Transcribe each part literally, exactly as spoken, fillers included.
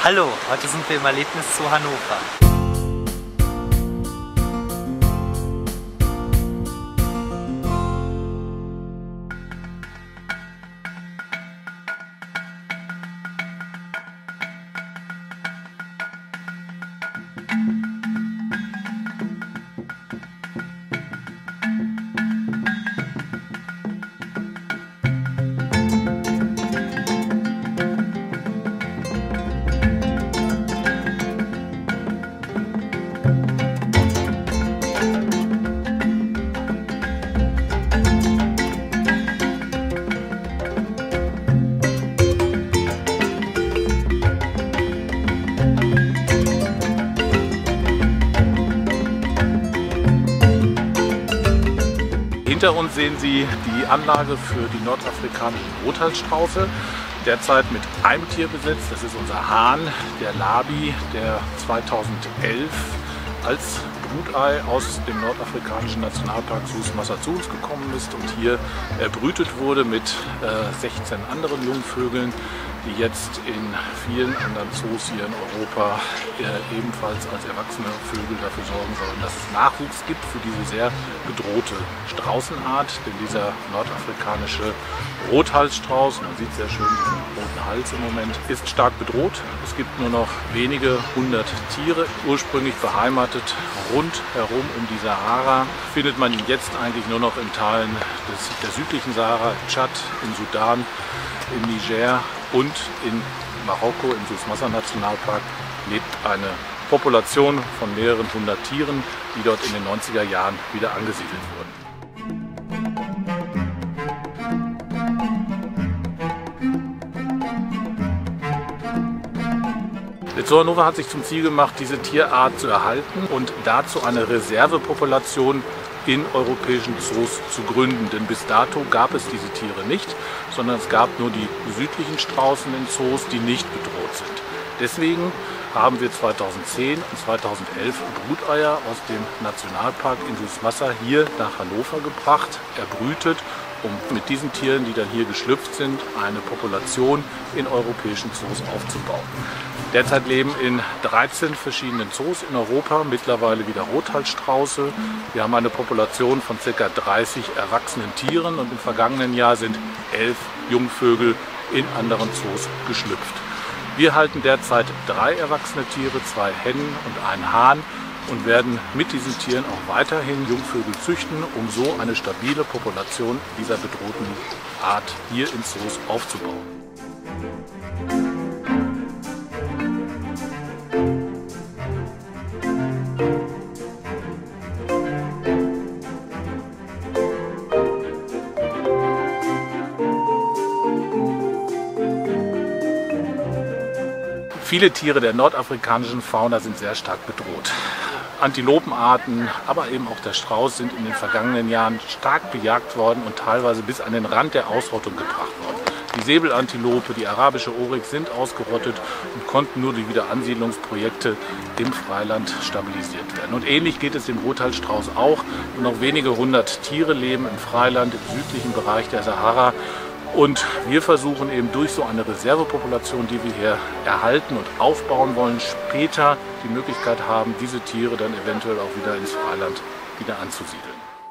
Hallo, heute sind wir im Erlebnis Zoo Hannover. Hinter uns sehen Sie die Anlage für die nordafrikanische Rothalsstrauße, derzeit mit einem Tier besetzt. Das ist unser Hahn, der Labi, der zweitausendelf als Brutei aus dem nordafrikanischen Nationalpark Soesmassa zu uns gekommen ist und hier erbrütet wurde mit äh, sechzehn anderen Jungvögeln, die jetzt in vielen anderen Zoos hier in Europa äh, ebenfalls als erwachsene Vögel dafür sorgen sollen, dass es Nachwuchs gibt für diese sehr bedrohte Straußenart. Denn dieser nordafrikanische Rothalsstrauß, man sieht sehr schön diesen roten Hals im Moment, ist stark bedroht. Es gibt nur noch wenige hundert Tiere, ursprünglich beheimatet rundherum um die Sahara. Findet man ihn jetzt eigentlich nur noch in Teilen des, der südlichen Sahara, im Tschad, im Sudan, im Niger und in Marokko, im Soesmassa Nationalpark, lebt eine Population von mehreren hundert Tieren, die dort in den neunziger Jahren wieder angesiedelt wurden. Der Zoo Hannover hat sich zum Ziel gemacht, diese Tierart zu erhalten und dazu eine Reservepopulation in europäischen Zoos zu gründen. Denn bis dato gab es diese Tiere nicht, sondern es gab nur die südlichen Straußen in Zoos, die nicht bedroht sind. Deswegen haben wir zweitausendzehn und zweitausendelf Bruteier aus dem Nationalpark in Soesmassa hier nach Hannover gebracht, erbrütet, um mit diesen Tieren, die dann hier geschlüpft sind, eine Population in europäischen Zoos aufzubauen. Derzeit leben in dreizehn verschiedenen Zoos in Europa mittlerweile wieder Rothalsstrauße. Wir haben eine Population von ca. dreißig erwachsenen Tieren und im vergangenen Jahr sind elf Jungvögel in anderen Zoos geschlüpft. Wir halten derzeit drei erwachsene Tiere, zwei Hennen und einen Hahn und werden mit diesen Tieren auch weiterhin Jungvögel züchten, um so eine stabile Population dieser bedrohten Art hier in Zoos aufzubauen. Viele Tiere der nordafrikanischen Fauna sind sehr stark bedroht. Antilopenarten, aber eben auch der Strauß sind in den vergangenen Jahren stark bejagt worden und teilweise bis an den Rand der Ausrottung gebracht worden. Die Säbelantilope, die arabische Oryx sind ausgerottet und konnten nur durch Wiederansiedlungsprojekte im Freiland stabilisiert werden. Und ähnlich geht es dem Rothalsstrauß auch. Nur noch wenige hundert Tiere leben im Freiland im südlichen Bereich der Sahara. Und wir versuchen eben durch so eine Reservepopulation, die wir hier erhalten und aufbauen wollen, später die Möglichkeit haben, diese Tiere dann eventuell auch wieder ins Freiland wieder anzusiedeln.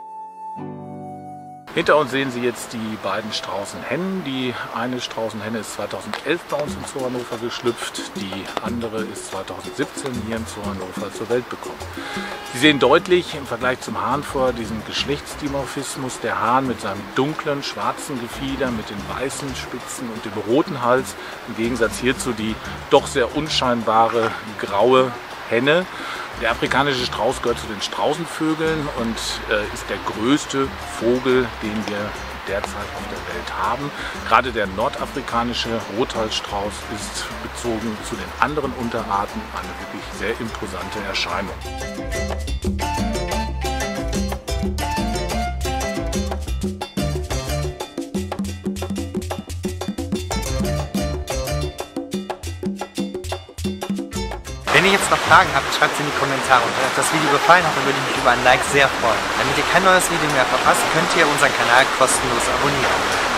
Hinter uns sehen Sie jetzt die beiden Straußenhennen. Die eine Straußenhenne ist zweitausendelf bei uns im Zoo Hannover geschlüpft, die andere ist zweitausendsiebzehn hier im Zoo Hannover zur Welt gekommen. Sie sehen deutlich im Vergleich zum Hahn vor diesen Geschlechtsdimorphismus. Der Hahn mit seinem dunklen, schwarzen Gefieder, mit den weißen Spitzen und dem roten Hals. Im Gegensatz hierzu die doch sehr unscheinbare graue Henne. Der afrikanische Strauß gehört zu den Straußenvögeln und äh, ist der größte Vogel, den wir derzeit auf der Welt haben. Gerade der nordafrikanische Rothalsstrauß ist bezogen zu den anderen Unterarten eine wirklich sehr imposante Erscheinung. Wenn ihr jetzt noch Fragen habt, schreibt sie in die Kommentare. Und wenn euch das Video gefallen hat, dann würde ich mich über ein Like sehr freuen. Damit ihr kein neues Video mehr verpasst, könnt ihr unseren Kanal kostenlos abonnieren.